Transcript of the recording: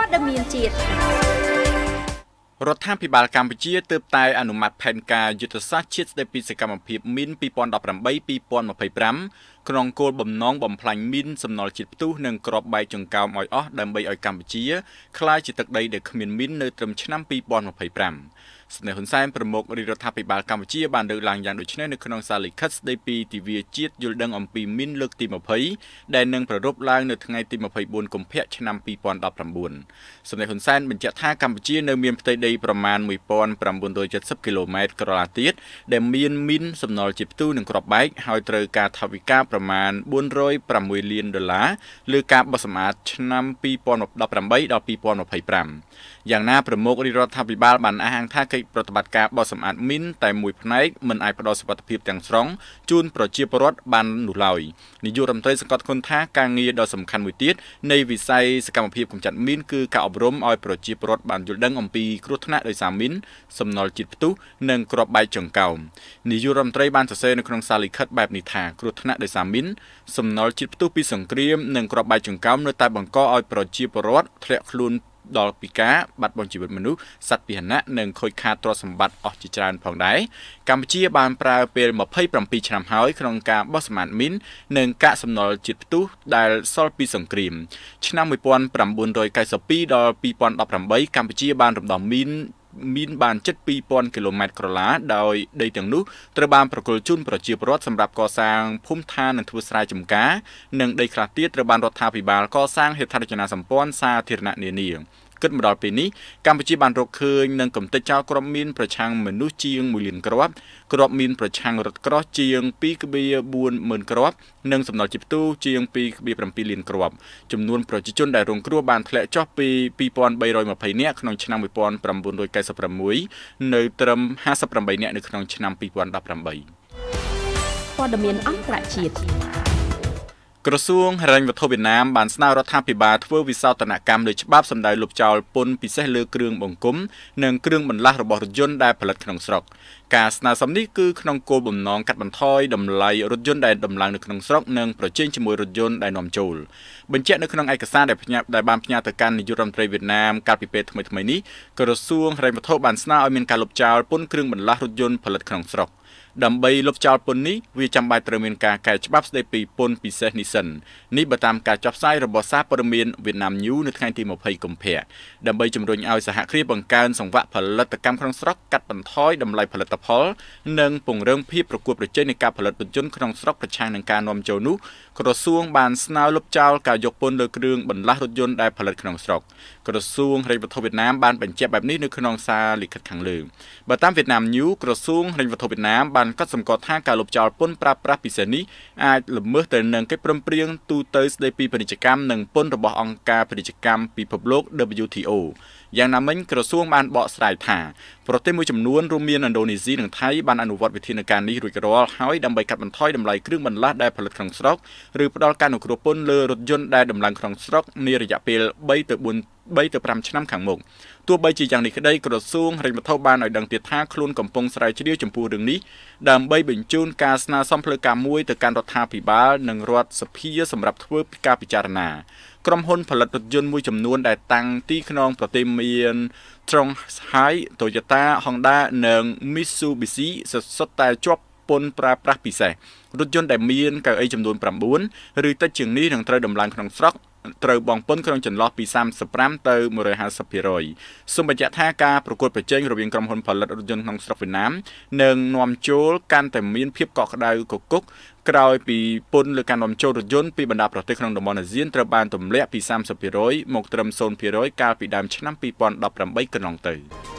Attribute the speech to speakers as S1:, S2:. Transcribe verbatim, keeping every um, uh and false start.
S1: ព័ត៌មានជាតិ
S2: រដ្ឋាភិបាលកម្ពុជាទើបតែអនុម័តផែនការយុទ្ធសាស្ត្រជាតិស្តីពីសកម្មភាពមីន ពីរពាន់ដប់ប្រាំបី ពីរពាន់ម្ភៃប្រាំ ក្នុងគោលបំណងបំផ្លាញមីនសំណល់ជាតិផ្ទុះនិងគ្រាប់បែកចង្កោមឲ្យអស់ដើម្បីឲ្យកម្ពុជាក្លាយជាទឹកដីដែលគ្មានមីននៅត្រឹមឆ្នាំ ពីរពាន់ម្ភៃប្រាំ ស្នេហ៍ហ៊ុនសែនប្រមុខរដ្ឋាភិបាលកម្ពុជាបានលើកឡើងយ៉ាងដូចនេះនៅក្នុងសារលិខិតស្តីពីទិវាជាតិយល់ដឹងអំពីមីនលើកទីម្ភៃដែលនឹងប្រារព្ធឡើងនៅថ្ងៃទីម្ភៃបួនកុម្ភៈឆ្នាំ ពីរពាន់ដប់ប្រាំបួន ស្នេហ៍ហ៊ុនសែនបញ្ជាក់ថាកម្ពុជានៅមានផ្ទៃដីប្រមាណ មួយពាន់ប្រាំបួនរយចិតសិប គីឡូម៉ែត្រក្រឡាទៀតដែលមានមីនសំណល់ជាតិផ្ទុះនិងគ្រាប់បែកហើយត្រូវការថវិកាប្រមាណ បួនរយប្រាំមួយលានដុល្លារលើការបោះសម្អាតឆ្នាំ ពីរពាន់ដប់ប្រាំបី ដល់ ពីរពាន់ម្ភៃប្រាំ យ៉ាងណាប្រមុខរដ្ឋាភិបាលបានអះអាងថាកិច្ចប្រតិបត្តិការបោះសម្អាតមីនតែមួយផ្នែកមិនអាចផ្ដល់សុវត្ថិភាពទាំងស្រុងជូនប្រជាពលរដ្ឋបាននោះឡើយនាយករដ្ឋមន្ត្រីសង្កត់ធ្ងន់ថាការងារដ៏សំខាន់មួយទៀតនៃវិស័យសកម្មភាពកម្ចាត់មីនគឺការអប់រំឲ្យប្រជាពលរដ្ឋបានយល់ដឹងអំពីគ្រោះថ្នាក់ដោយសារមីនសំណល់ជាតិផ្ទុះនិងគ្រាប់បែកចង្កោមនាយករដ្ឋមន្ត្រីបានសរសេរនៅក្នុងសារលិខិតបែបនេះថាគ្រោះថ្នាក់ដោយសារមីនសំណល់ជាតិផ្ទុះពីសង្គ្រាមនិងគ្រាប់បែកចង្កោមនៅតែបង្កឲ្យប្រជាពលរដ្ឋធ្លាក់ខ្លួនដល់ពីការបាត់បង់ជីវិតមនុស្សសត្វពាហនៈនិងខូចខាតទ្រព្យសម្បត្តិអស់ជាច្រើនផងដែរកម្ពុជាបានប្រើពេលម្ភៃប្រាំពីរឆ្នាំហើយក្នុងការបោះសម្អាតមីននិងកាកសំណល់ជាតិផ្ទុះដែលសល់ពីសង្គ្រាមឆ្នាំ មួយពាន់ប្រាំបួនរយកៅសិបពីរ ដល់ ពីរពាន់ដប់ប្រាំបី កម្ពុជាបានរំដោះមីនមានបានជិត ពីរពាន់ គីឡូម៉ែត្រក្រឡាដោយដីទាំងនោះត្រូវបានប្រគល់ជូនប្រជាពលរដ្ឋសម្រាប់កសាងភូមិឋាននិងធ្វើស្រែចម្ការនិងដីខ្លះទៀតត្រូវបានរដ្ឋាភិបាលកសាងហេដ្ឋារចនាសម្ព័ន្ធសាធារណៈនានាគិតមកដល់ពេលនេះកម្ពុជាបានរកឃើញនឹងកំទេចចោលគ្រាប់មីនប្រឆាំងមនុស្សជាងមួយលានគ្រាប់គ្រាប់មីនប្រឆាំងរថក្រោះជាង ពីរពាន់បួនម៉ឺនគ្រាប់និងសំណល់ជាតិផ្ទុះជាង ពីរពាន់ប្រាំពីរលានគ្រាប់ចំនួនប្រជាជនដែលរងគ្រោះបានធ្លាក់ចុះពី ពីរពាន់បីរយម្ភៃនាក់ក្នុងឆ្នាំ មួយពាន់ប្រាំបួនរយកៅសិបប្រាំមួយនៅត្រឹម ហាសិបប្រាំបីនាក់នៅក្នុងឆ្នាំ ពីរពាន់ដប់ប្រាំបី
S1: ព័ត៌មានអន្តរជាតិ
S2: ក្រសួងហិរញ្ញវត្ថុវៀតណាមបានស្នើរដ្ឋាភិបាលធ្វើវិសោធនកម្មលើច្បាប់សម្ដៅលុបចោលពន្ធពិសេសលើគ្រឿងបង្គុំនិងគ្រឿងបន្លាស់របស់រថយន្តដែលផលិតក្នុងស្រុកការស្នើសុំនេះគឺក្នុងគោលបំណងកាត់បន្ថយតម្លៃរថយន្តដែលដំឡើងនៅក្នុងស្រុកនិងប្រជែងជាមួយរថយន្តដែលនាំចូលបញ្ជាក់នៅក្នុងឯកសារដែលផ្ញើដែលបានផ្ញើទៅកាន់នាយករដ្ឋមន្ត្រីវៀតណាមកាលពីពេលថ្មីៗនេះក្រសួងហិរញ្ញវត្ថុបានស្នើឲ្យមានការលុបចោលពន្ធគ្រឿងបន្លាស់រថយន្តផលិតក្នុងស្រុកដើម្បីលុបចោលពន្ធនេះវាចាំបាច់ត្រូវមានការកែច្បាប់ស្តីពីពន្ធពិសេសនេះសិននេះបើតាមការចុះផ្សាយរបស់សារព័ត៌មាន Vietnam News នៅថ្ងៃទីម្ភៃកុម្ភៈដើម្បីជំរុញឲ្យសហគ្រាសបង្កើនសង្វាក់ផលិតកម្មក្នុងស្រុកកាត់បន្ថយតម្លៃផលិតផលនិងពង្រឹងភាពប្រកួតប្រជែងនៃការផលិតរថយន្តក្នុងស្រុកប្រឆាំងនឹងការនាំចូលនោះក្រសួងបានស្នើលុបចោលការយកពន្ធលើគ្រឿងបន្លាស់រថយន្តដែលផលិតក្នុងស្រុកក្រសួងហិរញ្ញវត្ថុវៀតណាមបានបញ្ជាក់បែបនេះនៅក្នុងសារលិខិតខាងលើបើតាម Vietnam News ក្រសួងហិរញ្ញវត្ថុវៀតណាមបានកត់សម្គាល់ថាការលុបចោលពន្ធប្រើប្រាស់ពិសេសនេះអាចល្មើសទៅនឹងកិច្ចព្រមព្រៀងទូទៅស្តីពីពាណិជ្ជកម្មនិងពន្ធរបស់អង្គការពាណិជ្ជកម្មពិភពលោក W T O យ៉ាងណាមិញក្រសួងបានបកស្រាយថាប្រទេសមួយចំនួនរួមមានឥណ្ឌូនេស៊ីនិងថៃបានអនុវត្តវិធានការនេះរួចរាល់ហើយដើម្បីកាត់បន្ថយតម្លៃគ្រឿងបន្លាស់ដែលផលិតក្នុងស្រុកឬផ្ដល់ការអនុគ្រោះពន្ធលើរថយន្តដែលដំឡើងក្នុងស្រុកនារយៈពេលបីទៅបួន បីទៅប្រាំឆ្នាំខាងមុខទោះបីជាយ៉ាងនេះក្តីក្រសួងហិរញ្ញវត្ថុបានឲ្យដឹងទៀតថាខ្លួនកំពុងស្រាវជ្រាវចំពោះរឿងនេះដើម្បីបញ្ជូនការស្នើសុំផ្លូវការមួយទៅកាន់រដ្ឋាភិបាលនិងរដ្ឋសភាសម្រាប់ធ្វើការពិចារណាក្រុមហ៊ុនផលិតរថយន្តមួយចំនួនដែលតាំងទីក្នុងប្រទេសមាន Trongshai, Toyota, Honda និង Mitsubishi សុទ្ធតែជាប់ពន្ធប្រើប្រាស់ពិសេសរថយន្តដែលមានកៅអីចំនួនប្រាំបួនឬតិចជាងនេះនឹងត្រូវដំឡើងក្នុងស្រុកត្រូវបង់ពន្ធក្នុងចន្លោះពីសាមសិបប្រាំទៅមួយរយហាសិបភាគរយសូមបញ្ជាក់ថាការប្រកួតប្រជែងរវាងក្រុមហ៊ុនផលិតរថយន្តក្នុងស្រុកវៀតណាមនិងនាំចូលកាន់តែមានភាពកក់ក្ដៅគគុកក្រោយពីពន្ធលើការនាំចូលរថយន្តពីបណ្ដាប្រទេសក្នុងតំបន់អាស៊ានត្រូវបានទម្លាក់ពីសាមសិបភាគរយមកត្រឹម ศูនย์ភាគរយ កាលពីដើមឆ្នាំ ពីរពាន់ដប់ប្រាំបី កន្លងទៅ